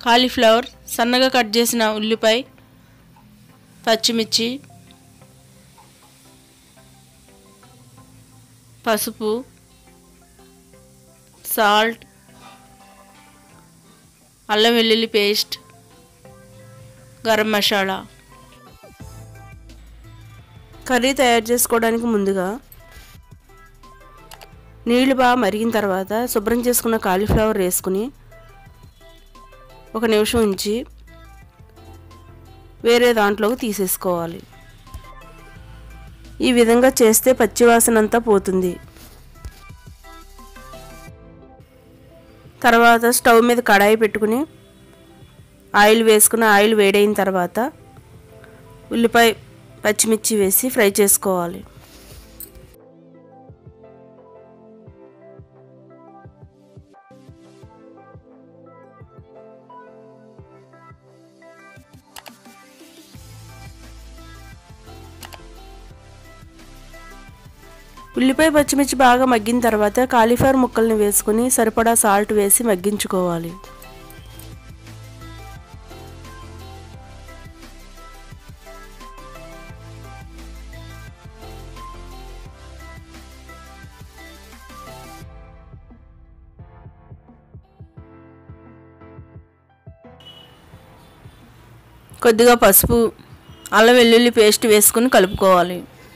Cauliflower, సన్నగా cut చేసిన ఉల్లిపాయ, పచ్చిమిర్చి, పసుపు, సాల్ట్, అల్లం వెల్లుల్లి పేస్ట్, గరం మసాలా. కర్రీ తయారు చేసుకోవడానికి ముందుగా నీళ్లు బాగా మరిగిన తర్వాత శుభ్రం చేసుకున్న కాలీఫ్లవర్ వేసుకుని 1 నిమిషం ఉంచి వేరే దాంట్లోకి తీసేసుకోవాలి. ఈ విధంగా చేస్తే పచ్చివాసన అంతా పోతుంది. తర్వాత స్టవ్ మీద కడాయి పెట్టుకుని ఆయిల్ వేసుకుని ఆయిల్ వేడైన తర్వాత ఉల్లిపాయ, పచ్చిమిర్చి వేసి ఫ్రై చేసుకోవాలి. ఉల్లిపాయ, పచ్చిమిర్చి బాగా మగ్గిన తర్వాత కాలీఫ్లవర్ ముక్కల్ని వేసుకుని సరిపడా సాల్ట్ వేసి మగ్గించుకోవాలి. కొద్దిగా పసుపు, అల్లం వెల్లుల్లి పేస్ట్ వేసుకుని కలుపుకోవాలి.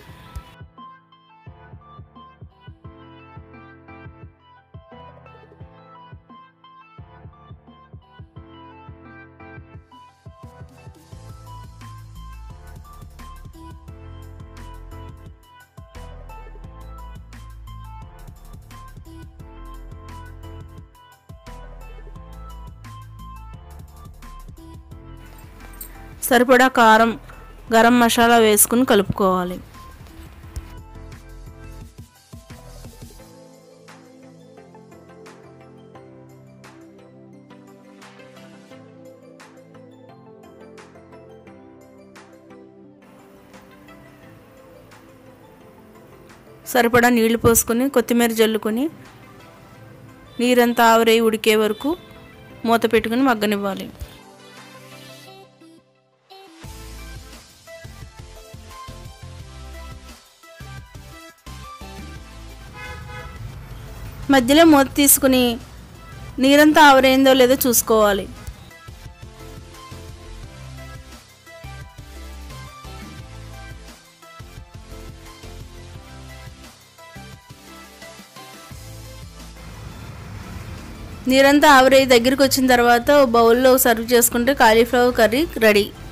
సరిపడా కారం, గరం మసాలా వేసుకుని కలుపుకోవాలి. సరిపడా నీళ్లు పోసుకొని కొత్తిమీర జల్లుకొని నీరంతా ఆవిరై ఉడికే వరకు మూత పెట్టుకుని మగ్గనివ్వాలి. మధ్యలో మూత తీసుకుని నీరంతా ఆవిరైందో లేదో చూసుకోవాలి. నీరంతా ఆవిరై దగ్గరికి వచ్చిన తర్వాత బౌల్లో సర్వ్ చేసుకుంటే కాలీఫ్లవర్ కర్రీ రెడీ.